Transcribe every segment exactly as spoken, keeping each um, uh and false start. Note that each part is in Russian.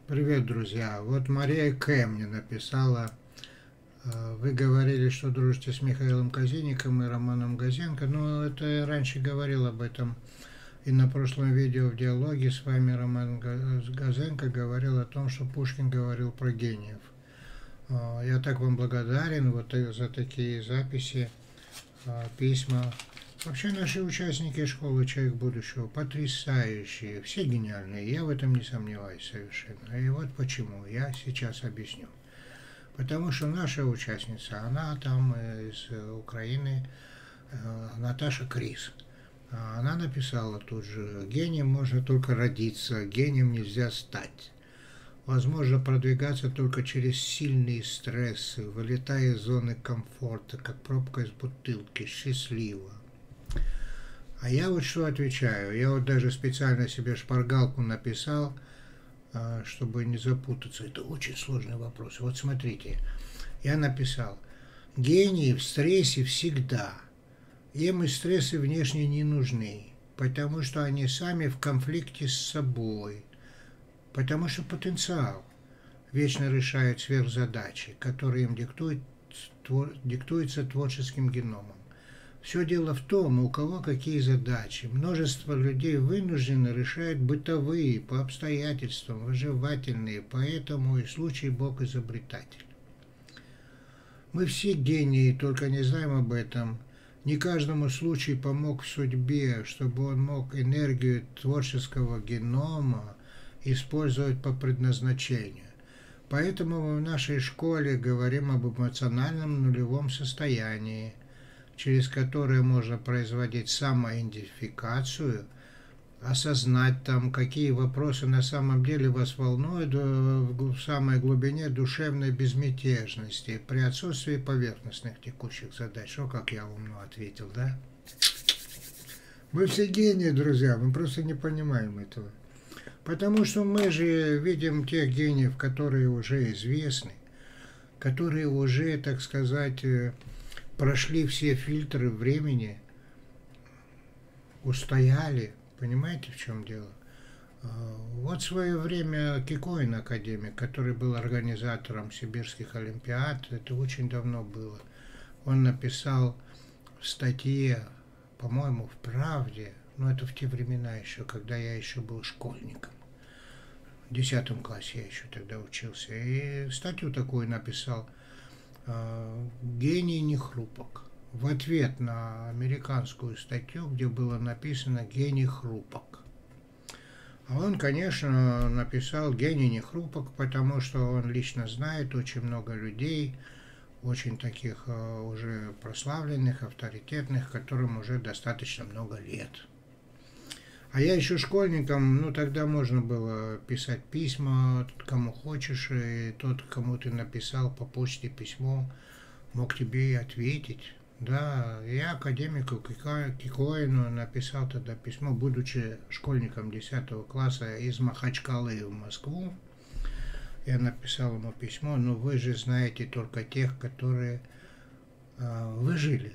Привет, друзья. Вот Мария К. мне написала. э, Вы говорили, что дружите с Михаилом Казинником и Романом Газенко. Ну, это я раньше говорил об этом. И на прошлом видео в диалоге с вами Роман Газенко говорил о том, что Пушкин говорил про гениев. Э, Я так вам благодарен вот за такие записи, э, письма. Вообще наши участники школы «Человек будущего» потрясающие, все гениальные, я в этом не сомневаюсь совершенно. И вот почему, я сейчас объясню. Потому что наша участница, она там из Украины, Наташа Крис. Она написала тут же: гением можно только родиться, гением нельзя стать. Возможно продвигаться только через сильные стрессы, вылетая из зоны комфорта, как пробка из бутылки, счастливо. А я вот что отвечаю. Я вот даже специально себе шпаргалку написал, чтобы не запутаться. Это очень сложный вопрос. Вот смотрите, я написал: гении в стрессе всегда. Им и стрессы внешне не нужны, потому что они сами в конфликте с собой. Потому что потенциал вечно решает сверхзадачи, которые им диктует, твор, диктуются творческим геномом. Все дело в том, у кого какие задачи. Множество людей вынуждены решать бытовые, по обстоятельствам, выживательные, поэтому и случай Бог изобретатель. Мы все гении, только не знаем об этом. Не каждому случай помог в судьбе, чтобы он мог энергию творческого генома использовать по предназначению. Поэтому мы в нашей школе говорим об эмоциональном нулевом состоянии, через которое можно производить самоидентификацию, осознать там, какие вопросы на самом деле вас волнуют в самой глубине душевной безмятежности, при отсутствии поверхностных текущих задач. Что, как я умно ответил, да? Мы все гении, друзья, мы просто не понимаем этого. Потому что мы же видим тех гениев, которые уже известны, которые уже, так сказать, прошли все фильтры времени, устояли. Понимаете, в чем дело? Вот в свое время Кикоин, академик, который был организатором сибирских олимпиад, это очень давно было, он написал в статье, по-моему, в «Правде», но это в те времена еще, когда я еще был школьником. В десятом классе я еще тогда учился. И статью такую написал: «Гений не хрупок». В ответ на американскую статью, где было написано «Гений хрупок». А он, конечно, написал «Гений не хрупок», потому что он лично знает очень много людей, очень таких уже прославленных, авторитетных, которым уже достаточно много лет. А я еще школьником, ну тогда можно было писать письма кому хочешь, и тот, кому ты написал по почте письмо, мог тебе и ответить. Да, я академику Кикоину написал тогда письмо, будучи школьником десятого класса из Махачкалы в Москву. Я написал ему письмо: ну вы же знаете только тех, которые э, выжили.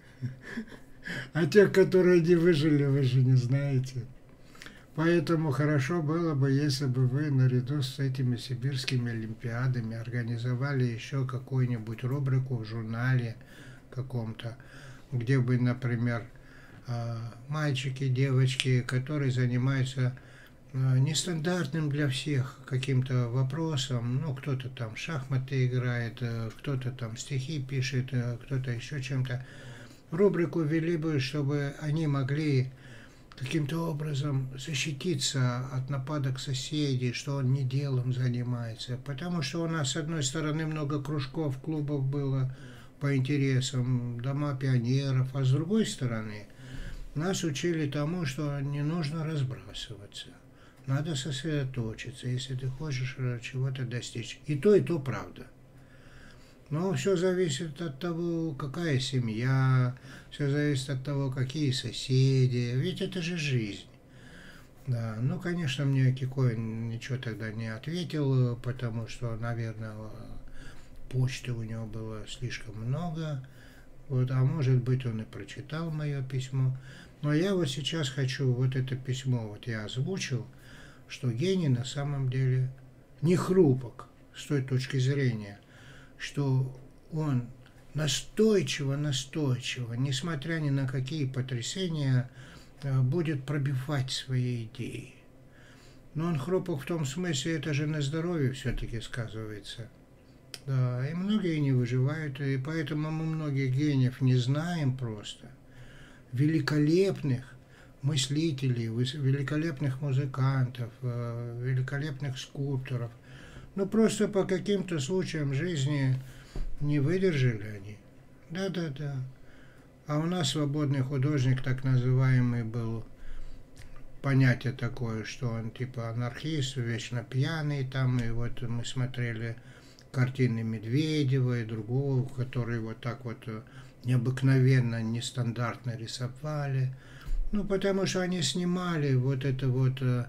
А тех, которые не выжили, вы же не знаете. Поэтому хорошо было бы, если бы вы наряду с этими сибирскими олимпиадами организовали еще какую-нибудь рубрику в журнале каком-то, где бы, например, мальчики, девочки, которые занимаются нестандартным для всех каким-то вопросом, ну, кто-то там в шахматы играет, кто-то там стихи пишет, кто-то еще чем-то, рубрику ввели бы, чтобы они могли каким-то образом защититься от нападок соседей, что он не делом занимается. Потому что у нас, с одной стороны, много кружков, клубов было по интересам, дома пионеров, а с другой стороны, нас учили тому, что не нужно разбрасываться. Надо сосредоточиться, если ты хочешь чего-то достичь. И то, и то правда. Но все зависит от того, какая семья, все зависит от того, какие соседи. Ведь это же жизнь. Да, ну, конечно, мне Кикоин ничего тогда не ответил, потому что, наверное, почты у него было слишком много. Вот, а может быть, он и прочитал мое письмо. Но я вот сейчас хочу вот это письмо, вот я озвучил, что гений на самом деле не хрупок с той точки зрения, что он настойчиво, настойчиво, несмотря ни на какие потрясения, будет пробивать свои идеи. Но он хрупок в том смысле, это же на здоровье все-таки сказывается. Да, и многие не выживают, и поэтому мы многих гениев не знаем просто. Великолепных мыслителей, великолепных музыкантов, великолепных скульпторов. Но просто по каким-то случаям жизни не выдержали они. Да-да-да. А у нас свободный художник, так называемый, был понятие такое, что он типа анархист, вечно пьяный там, и вот мы смотрели картины Медведева и другого, которые вот так вот необыкновенно, нестандартно рисовали. Ну, потому что они снимали вот это вот э,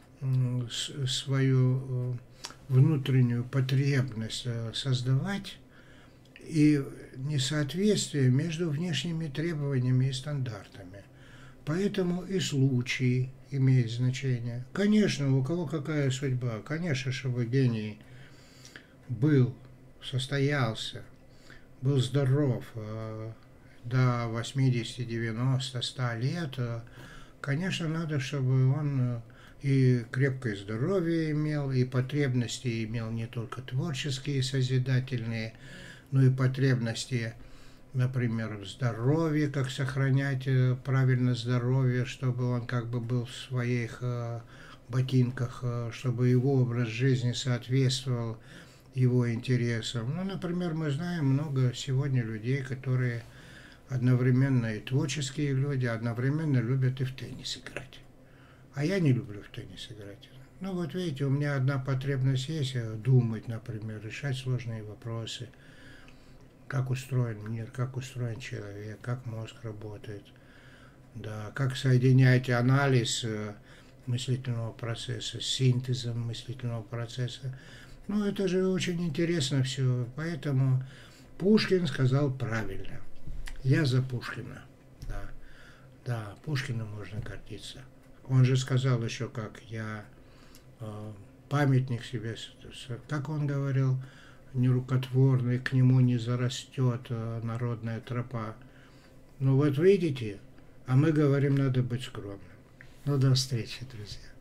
свою э, внутреннюю потребность э, создавать и несоответствие между внешними требованиями и стандартами. Поэтому и случай имеет значение. Конечно, у кого какая судьба. Конечно, чтобы гений был, состоялся, был здоров э, до восьмидесяти, девяноста, ста лет, э, конечно, надо, чтобы он э, и крепкое здоровье имел, и потребности имел не только творческие, созидательные, но и потребности, например, в здоровье, как сохранять э, правильно здоровье, чтобы он как бы был в своих э, ботинках, э, чтобы его образ жизни соответствовал его интересам. Ну, например, мы знаем много сегодня людей, которые одновременно и творческие люди, одновременно любят и в теннис играть. А я не люблю в теннис играть. Ну, вот видите, у меня одна потребность есть – думать, например, решать сложные вопросы. Как устроен мир, как устроен человек, как мозг работает. Да, как соединять анализ мыслительного процесса с синтезом мыслительного процесса. Ну, это же очень интересно все. Поэтому Пушкин сказал правильно. Я за Пушкина. Да, да, Пушкиным можно гордиться. Он же сказал еще, как я э, памятник себе, как он говорил, нерукотворный, к нему не зарастет э, народная тропа. Ну вот видите, а мы говорим, надо быть скромным. Ну, до встречи, друзья.